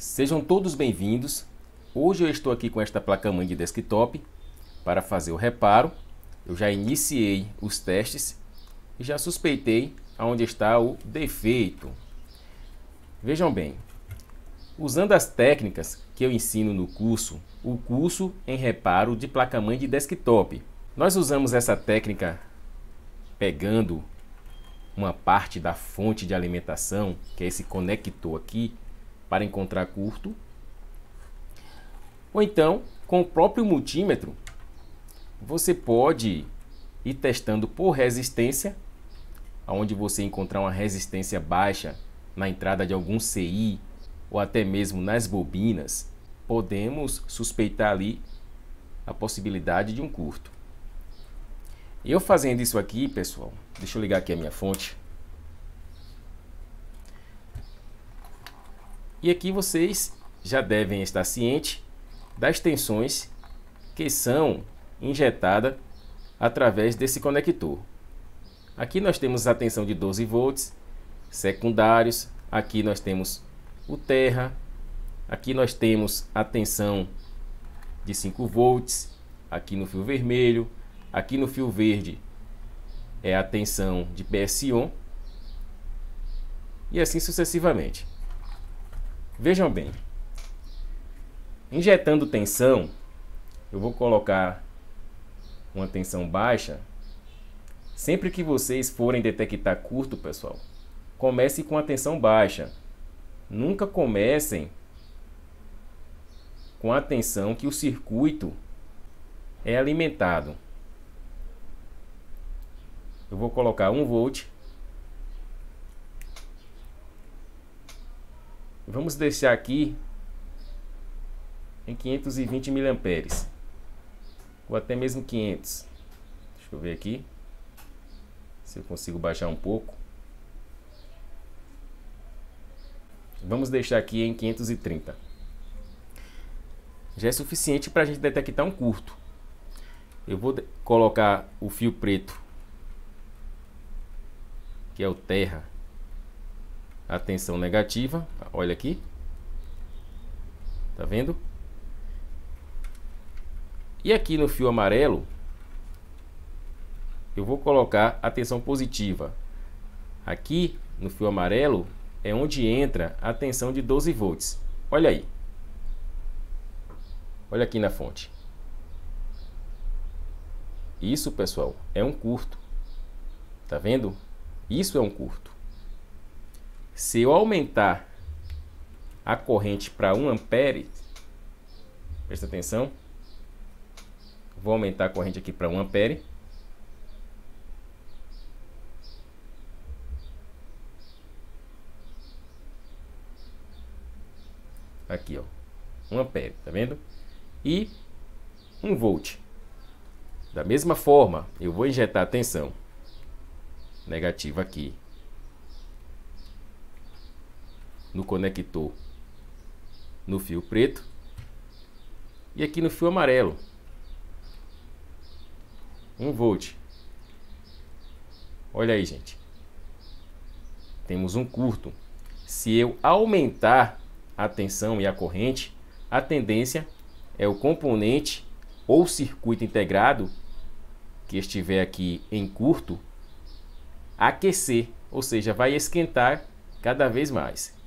Sejam todos bem-vindos. Hoje eu estou aqui com esta placa-mãe de desktop para fazer o reparo. Eu já iniciei os testes e já suspeitei aonde está o defeito. Vejam bem, usando as técnicas que eu ensino no curso, o curso em reparo de placa-mãe de desktop, nós usamos essa técnica pegando uma parte da fonte de alimentação, que é esse conector aqui, para encontrar curto, ou então com o próprio multímetro você pode ir testando por resistência, onde você encontrar uma resistência baixa na entrada de algum CI ou até mesmo nas bobinas, podemos suspeitar ali a possibilidade de um curto. Eu fazendo isso aqui, pessoal, deixa eu ligar aqui a minha fonte. E aqui vocês já devem estar cientes das tensões que são injetadas através desse conector. Aqui nós temos a tensão de 12 volts, secundários, aqui nós temos o terra, aqui nós temos a tensão de 5 volts, aqui no fio vermelho, aqui no fio verde é a tensão de PSON e assim sucessivamente. Vejam bem, injetando tensão, eu vou colocar uma tensão baixa. Sempre que vocês forem detectar curto, pessoal, comece com a tensão baixa. Nunca comecem com a tensão que o circuito é alimentado. Eu vou colocar 1 volt. Vamos deixar aqui em 520 mA, ou até mesmo 500. Deixa eu ver aqui se eu consigo baixar um pouco. Vamos deixar aqui em 530. Já é suficiente para a gente detectar um curto. Eu vou colocar o fio preto, que é o terra, a tensão negativa. Olha aqui, tá vendo? E aqui no fio amarelo eu vou colocar a tensão positiva. Aqui no fio amarelo é onde entra a tensão de 12 volts. Olha aí, olha aqui na fonte. Isso, pessoal, é um curto. Tá vendo? Isso é um curto. Se eu aumentar a corrente para 1 ampere, presta atenção, vou aumentar a corrente aqui para 1 ampere. Aqui, ó, 1 ampere, tá vendo? E 1 volt. Da mesma forma, eu vou injetar a tensão negativa aqui no conector, no fio preto e aqui no fio amarelo. 1 volt. Olha aí, gente. Temos um curto. Se eu aumentar a tensão e a corrente, a tendência é o componente ou circuito integrado que estiver aqui em curto aquecer, ou seja, vai esquentar cada vez mais.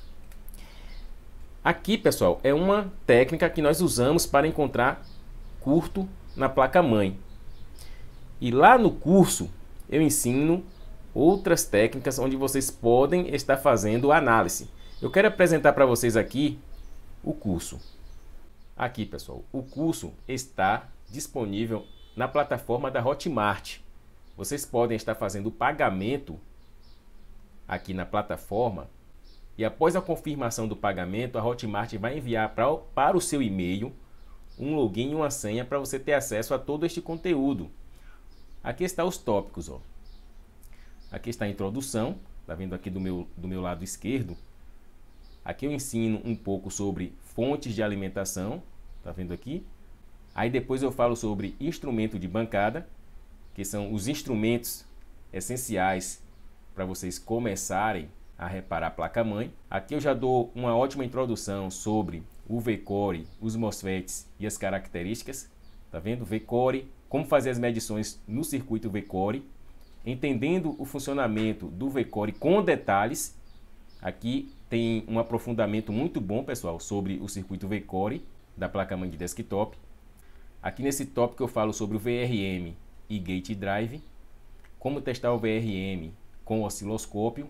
Aqui, pessoal, é uma técnica que nós usamos para encontrar curto na placa-mãe. E lá no curso eu ensino outras técnicas onde vocês podem estar fazendo análise. Eu quero apresentar para vocês aqui o curso. Aqui, pessoal, o curso está disponível na plataforma da Hotmart. Vocês podem estar fazendo o pagamento aqui na plataforma e após a confirmação do pagamento, a Hotmart vai enviar para o seu e-mail um login e uma senha para você ter acesso a todo este conteúdo. Aqui está os tópicos, ó. Aqui está a introdução, tá vendo aqui do meu lado esquerdo. Aqui eu ensino um pouco sobre fontes de alimentação, tá vendo aqui? Aí depois eu falo sobre instrumento de bancada, que são os instrumentos essenciais para vocês começarem a reparar a placa-mãe. Aqui eu já dou uma ótima introdução sobre o V-Core, os MOSFETs e as características. Tá vendo? V-Core, como fazer as medições no circuito V-Core, entendendo o funcionamento do V-Core com detalhes. Aqui tem um aprofundamento muito bom, pessoal, sobre o circuito V-Core da placa-mãe de desktop. Aqui nesse tópico eu falo sobre o VRM e Gate Drive, como testar o VRM com o osciloscópio,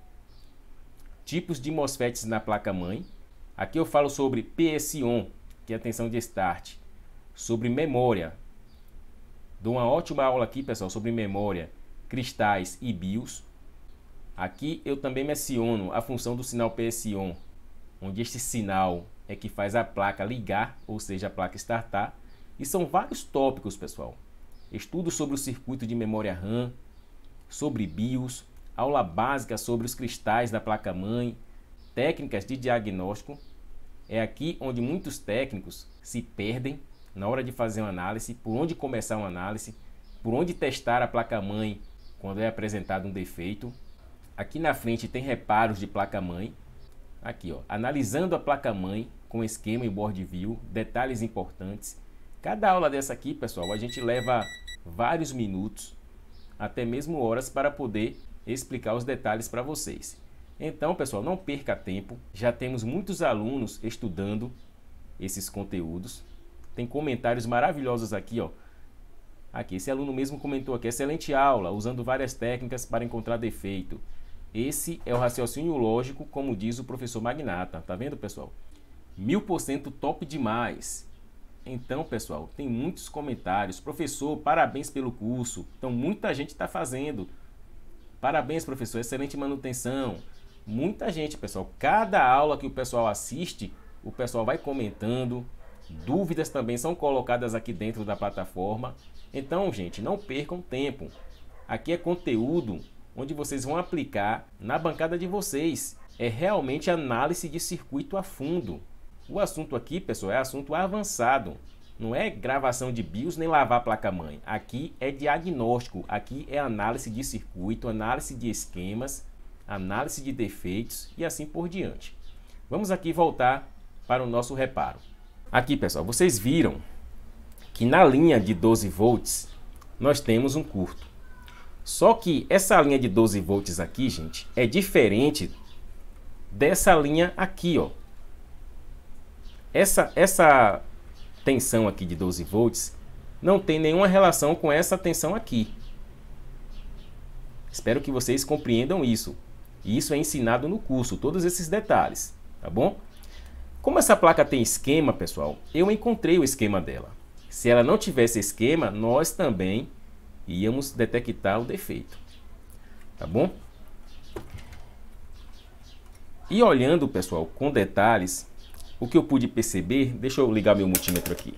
tipos de MOSFETs na placa-mãe. Aqui eu falo sobre PSON, que é a tensão de start, sobre memória. Dou uma ótima aula aqui, pessoal, sobre memória, cristais e BIOS. Aqui eu também menciono a função do sinal PSON, onde este sinal é que faz a placa ligar, ou seja, a placa startar. E são vários tópicos, pessoal. Estudo sobre o circuito de memória RAM, sobre BIOS, aula básica sobre os cristais da placa-mãe, técnicas de diagnóstico. É aqui onde muitos técnicos se perdem na hora de fazer uma análise, por onde começar uma análise, por onde testar a placa-mãe quando é apresentado um defeito. Aqui na frente tem reparos de placa-mãe. Aqui, ó, analisando a placa-mãe com esquema e board view, detalhes importantes. Cada aula dessa aqui, pessoal, a gente leva vários minutos, até mesmo horas, para poder explicar os detalhes para vocês. Então, pessoal, não perca tempo. Já temos muitos alunos estudando esses conteúdos. Tem comentários maravilhosos aqui, ó. Aqui, esse aluno mesmo comentou aqui: excelente aula, usando várias técnicas para encontrar defeito. Esse é o raciocínio lógico, como diz o professor Magnata. Tá vendo, pessoal? 1000% top demais. Então, pessoal, tem muitos comentários. Professor, parabéns pelo curso. Então, muita gente está fazendo. Parabéns, professor, excelente manutenção. Muita gente, pessoal. Cada aula que o pessoal assiste, o pessoal vai comentando. Dúvidas também são colocadas aqui dentro da plataforma. Então, gente, não percam tempo. Aqui é conteúdo onde vocês vão aplicar na bancada de vocês. É realmente análise de circuito a fundo. O assunto aqui, pessoal, é assunto avançado. Não é gravação de BIOS nem lavar a placa-mãe. Aqui é diagnóstico. Aqui é análise de circuito, análise de esquemas, análise de defeitos e assim por diante. Vamos aqui voltar para o nosso reparo. Aqui, pessoal, vocês viram que na linha de 12 volts nós temos um curto. Só que essa linha de 12 volts aqui, gente, é diferente dessa linha aqui, ó. Essa tensão aqui de 12 volts não tem nenhuma relação com essa tensão aqui. Espero que vocês compreendam isso. E isso é ensinado no curso, todos esses detalhes, tá bom? Como essa placa tem esquema, pessoal, eu encontrei o esquema dela. Se ela não tivesse esquema, nós também íamos detectar o defeito, tá bom? E olhando, pessoal, com detalhes, o que eu pude perceber, deixa eu ligar meu multímetro aqui.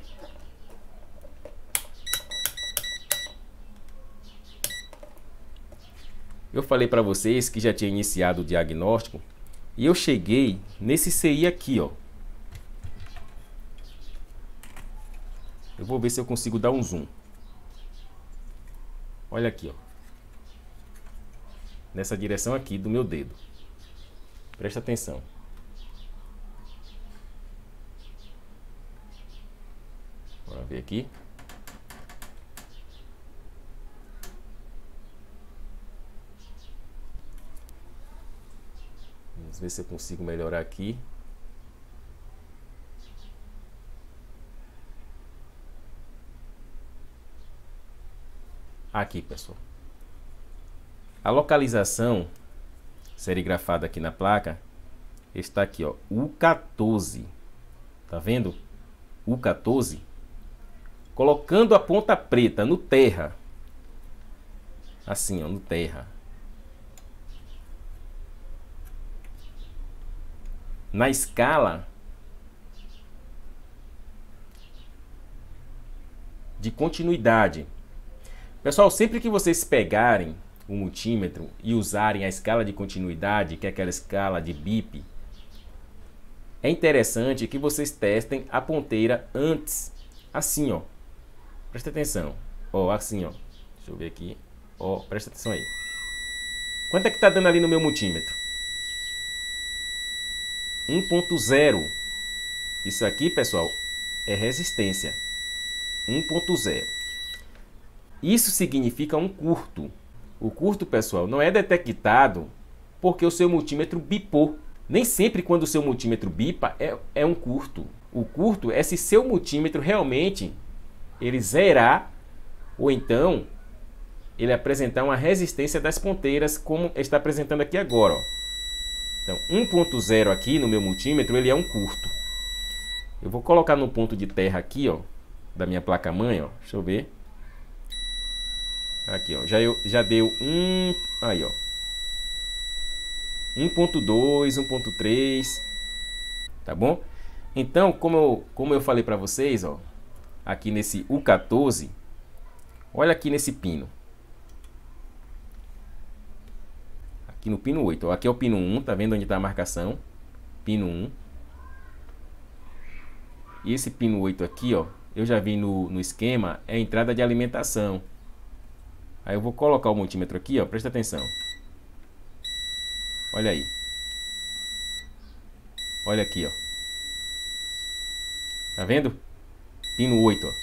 Eu falei para vocês que já tinha iniciado o diagnóstico e eu cheguei nesse CI aqui, ó. Eu vou ver se eu consigo dar um zoom. Olha aqui, ó. Nessa direção aqui do meu dedo. Presta atenção. Bora ver aqui. Vamos ver se eu consigo melhorar aqui. Aqui, pessoal. A localização serigrafada aqui na placa está aqui, ó, U14. Tá vendo? U14. Colocando a ponta preta no terra. Assim, ó, no terra. Na escala de continuidade. Pessoal, sempre que vocês pegarem o multímetro e usarem a escala de continuidade, que é aquela escala de BIP, é interessante que vocês testem a ponteira antes. Assim, ó. Presta atenção. Ó, assim, ó. Deixa eu ver aqui. Ó, presta atenção aí. Quanto é que tá dando ali no meu multímetro? 1.0. Isso aqui, pessoal, é resistência. 1.0. Isso significa um curto. O curto, pessoal, não é detectado porque o seu multímetro bipou. Nem sempre quando o seu multímetro bipa é um curto. O curto é se seu multímetro realmente ele zerar ou então ele apresentar uma resistência das ponteiras, como está apresentando aqui agora. Ó. Então, 1.0 aqui no meu multímetro, ele é um curto. Eu vou colocar no ponto de terra aqui, ó, da minha placa-mãe, ó. Deixa eu ver. Aqui, ó. Já deu um... Aí, ó. 1.2, 1.3. Tá bom? Então, como eu falei para vocês, ó, aqui nesse U14, olha aqui nesse pino. Aqui no pino 8. Ó, aqui é o pino 1, tá vendo onde está a marcação? Pino 1. E esse pino 8 aqui, ó, eu já vi no esquema, é a entrada de alimentação. Aí eu vou colocar o multímetro aqui, ó, presta atenção. Olha aí. Olha aqui, ó. Tá vendo? Pino 8, ó.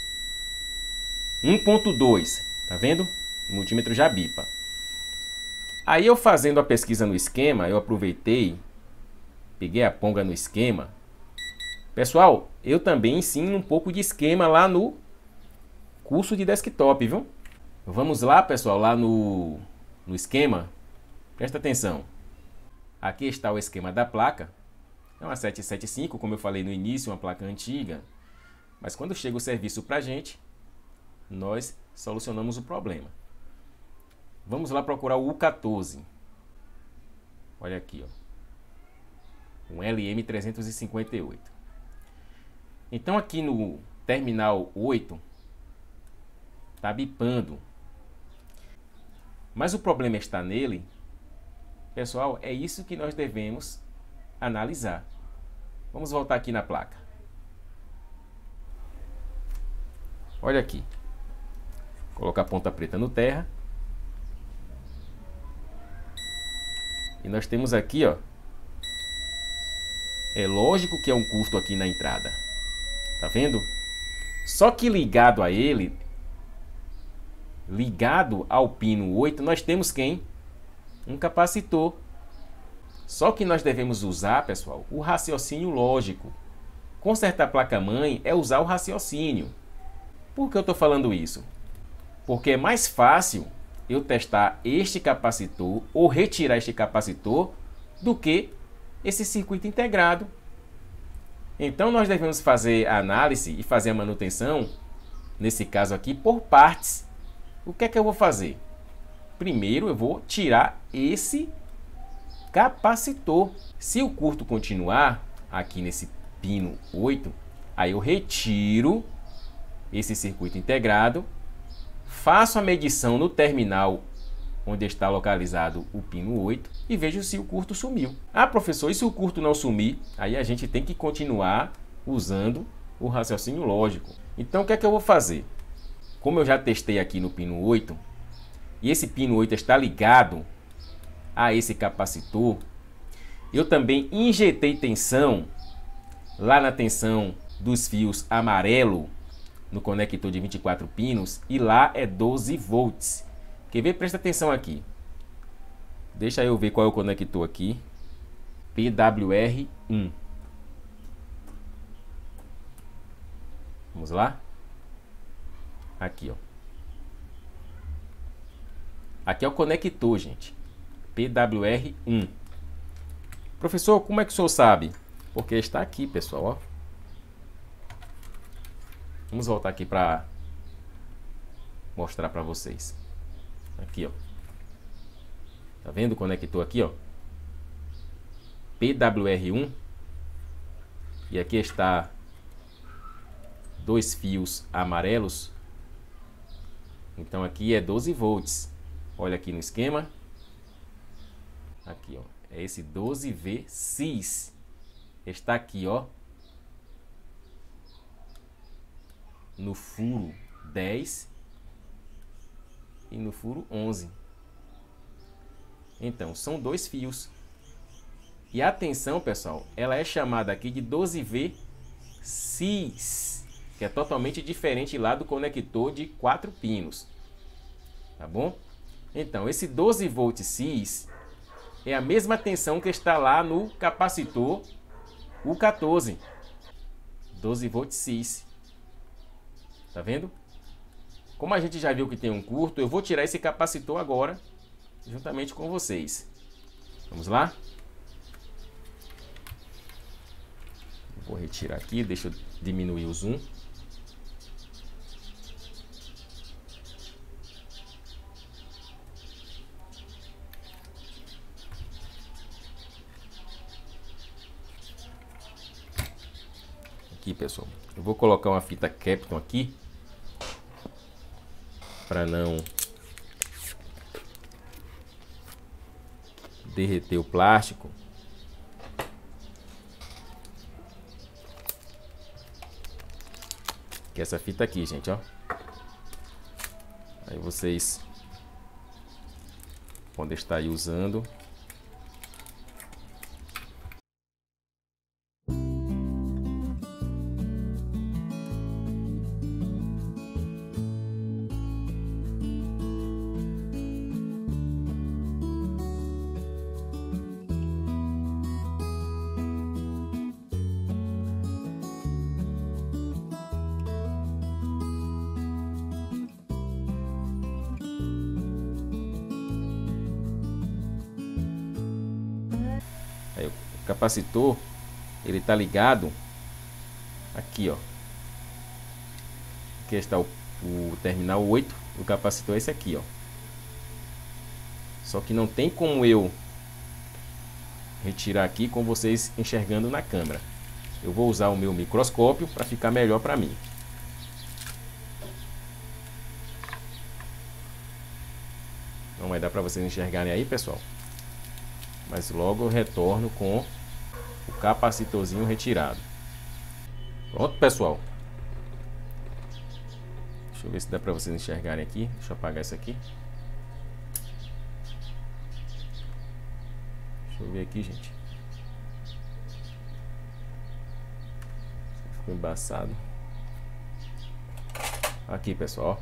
1.2, tá vendo? O multímetro já bipa. Aí eu fazendo a pesquisa no esquema, eu aproveitei, peguei a ponga no esquema. Pessoal, eu também ensino um pouco de esquema lá no curso de desktop, viu? Vamos lá, pessoal, lá no esquema. Presta atenção. Aqui está o esquema da placa. É uma 775, como eu falei no início, uma placa antiga. Mas quando chega o serviço para a gente, nós solucionamos o problema. Vamos lá procurar o U14. Olha aqui, ó. Um LM358. Então aqui no terminal 8, está bipando. Mas o problema está nele. Pessoal, é isso que nós devemos analisar. Vamos voltar aqui na placa. Olha aqui. Vou colocar a ponta preta no terra. E nós temos aqui, ó. É lógico que é um curto aqui na entrada. Tá vendo? Só que ligado a ele, ligado ao pino 8, nós temos quem? Um capacitor. Só que nós devemos usar, pessoal, o raciocínio lógico. Consertar a placa-mãe é usar o raciocínio. Por que eu estou falando isso? Porque é mais fácil eu testar este capacitor ou retirar este capacitor do que esse circuito integrado. Então nós devemos fazer a análise e fazer a manutenção, nesse caso aqui, por partes. O que é que eu vou fazer? Primeiro eu vou tirar esse capacitor. Se o curto continuar aqui nesse pino 8, aí eu retiro esse circuito integrado, faço a medição no terminal onde está localizado o pino 8 e vejo se o curto sumiu. Ah, professor, e se o curto não sumir? Aí a gente tem que continuar usando o raciocínio lógico. Então o que é que eu vou fazer? Como eu já testei aqui no pino 8, e esse pino 8 está ligado a esse capacitor, eu também injetei tensão lá na tensão dos fios amarelo no conector de 24 pinos e lá é 12 volts. Quer ver? Presta atenção aqui. Deixa eu ver qual é o conector aqui. PWR1. Vamos lá? Aqui, ó. Aqui é o conector, gente. PWR1. Professor, como é que o senhor sabe? Porque está aqui, pessoal, ó. Vamos voltar aqui para mostrar para vocês. Aqui, ó. Tá vendo o conector aqui, ó? PWR1. E aqui está dois fios amarelos. Então aqui é 12 volts. Olha aqui no esquema. Aqui, ó. É esse 12V cis. Está aqui, ó. No furo 10 e no furo 11. Então, são dois fios. E a tensão, pessoal, ela é chamada aqui de 12V cis, que é totalmente diferente lá do conector de 4 pinos. Tá bom? Então, esse 12 volts cis é a mesma tensão que está lá no capacitor U14. 12 volts cis. Tá vendo? Como a gente já viu que tem um curto, eu vou tirar esse capacitor agora, juntamente com vocês. Vamos lá? Vou retirar aqui, deixa eu diminuir o zoom. Aqui, pessoal, eu vou colocar uma fita Kapton aqui para não derreter o plástico. Que é essa fita aqui, gente, ó. Aí vocês podem estar aí usando. Aí, o capacitor, ele tá ligado aqui, ó. Aqui está o terminal 8 do capacitor, é esse aqui, ó. Só que não tem como eu retirar aqui com vocês enxergando na câmera. Eu vou usar o meu microscópio para ficar melhor para mim. Não vai dar para vocês enxergarem aí, pessoal. Mas logo eu retorno com o capacitorzinho retirado. Pronto, pessoal. Deixa eu ver se dá para vocês enxergarem aqui. Deixa eu apagar isso aqui. Deixa eu ver aqui, gente. Ficou embaçado. Aqui, pessoal.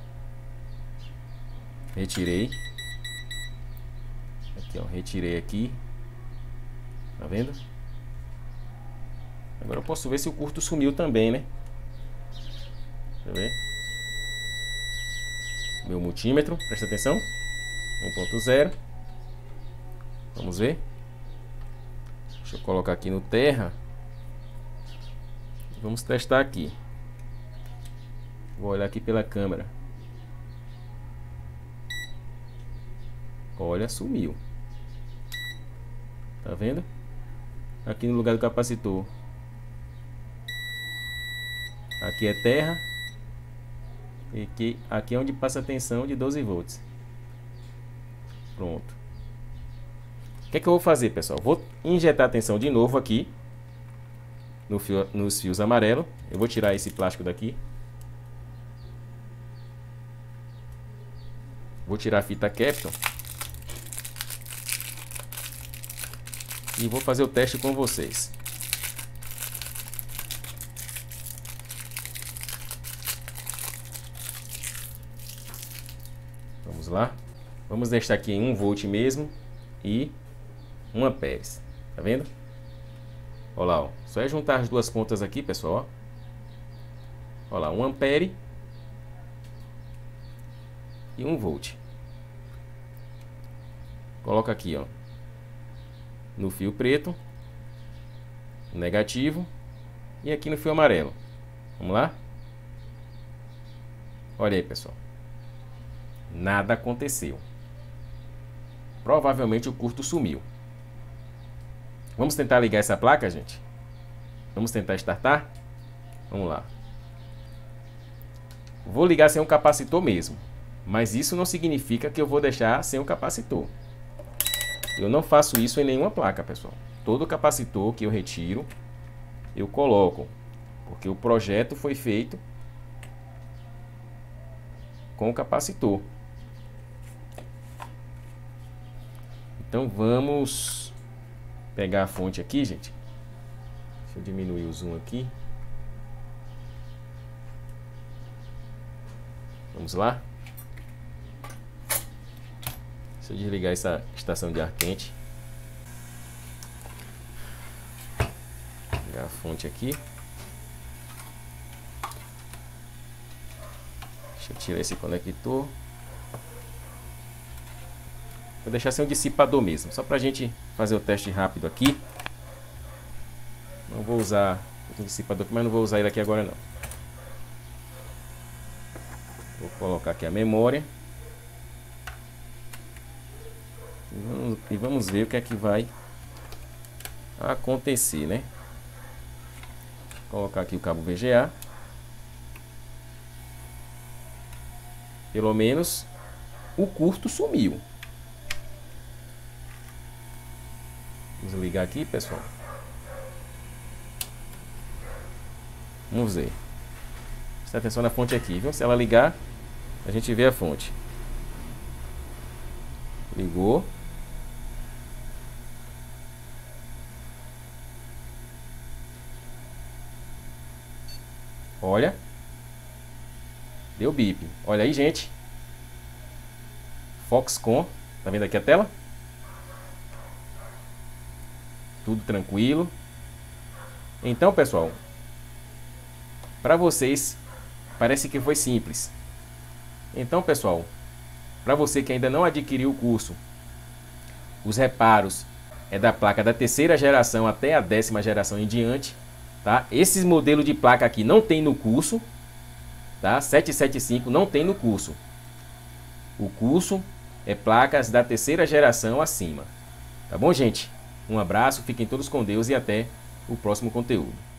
Retirei. Aqui, ó. Retirei aqui. Tá vendo? Agora eu posso ver se o curto sumiu também, né? Deixa eu ver. Meu multímetro, presta atenção. 1.0. Vamos ver. Deixa eu colocar aqui no terra. Vamos testar aqui. Vou olhar aqui pela câmera. Olha, sumiu. Tá vendo? Aqui no lugar do capacitor. Aqui é terra. E aqui é onde passa a tensão de 12 volts. Pronto. O que é que eu vou fazer, pessoal? Vou injetar a tensão de novo aqui nos fios amarelos. Eu vou tirar esse plástico daqui. Vou tirar a fita Kapton. E vou fazer o teste com vocês. Vamos lá. Vamos deixar aqui em 1 volt mesmo e 1 amperes. Tá vendo? Olha lá, ó. Só é juntar as duas pontas aqui, pessoal. Ó. Olha lá, 1 ampere e 1 volt. Coloca aqui, ó, no fio preto, negativo, e aqui no fio amarelo. Vamos lá? Olha aí, pessoal. Nada aconteceu. Provavelmente o curto sumiu. Vamos tentar ligar essa placa, gente? Vamos tentar startar? Vamos lá. Vou ligar sem o capacitor mesmo. Mas isso não significa que eu vou deixar sem o capacitor. Eu não faço isso em nenhuma placa, pessoal. Todo capacitor que eu retiro, eu coloco. Porque o projeto foi feito com o capacitor. Então vamos pegar a fonte aqui, gente. Deixa eu diminuir o zoom aqui. Vamos lá. Deixa eu desligar essa estação de ar quente. Pegar a fonte aqui. Deixa eu tirar esse conector. Vou deixar sem um dissipador mesmo, só pra gente fazer o teste rápido aqui. Não vou usar o dissipador aqui, mas não vou usar ele aqui agora não. Vou colocar aqui a memória. E vamos ver o que é que vai acontecer, né? Vou colocar aqui o cabo VGA. Pelo menos o curto sumiu. Vamos ligar aqui, pessoal. Vamos ver. Presta atenção na fonte aqui, viu? Se ela ligar, a gente vê a fonte. Ligou. Olha. Deu bip. Olha aí, gente. Foxconn. Tá vendo aqui a tela? Tudo tranquilo. Então, pessoal, para vocês parece que foi simples. Então, pessoal, para você que ainda não adquiriu o curso, os reparos é da placa da terceira geração até a 10ª geração em diante, tá? Esses modelos de placa aqui não tem no curso, tá? 775 não tem no curso. O curso é placas da terceira geração acima. Tá bom, gente? Um abraço, fiquem todos com Deus e até o próximo conteúdo.